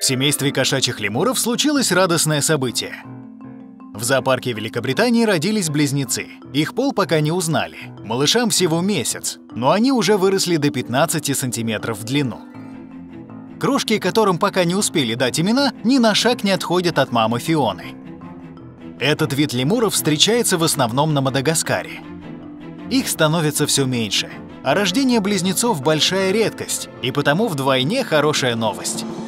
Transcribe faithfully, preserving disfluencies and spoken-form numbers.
В семействе кошачьих лемуров случилось радостное событие. В зоопарке Великобритании родились близнецы. Их пол пока не узнали. Малышам всего месяц, но они уже выросли до пятнадцати сантиметров в длину. Крошки, которым пока не успели дать имена, ни на шаг не отходят от мамы Фионы. Этот вид лемуров встречается в основном на Мадагаскаре. Их становится все меньше, а рождение близнецов – большая редкость, и потому вдвойне хорошая новость.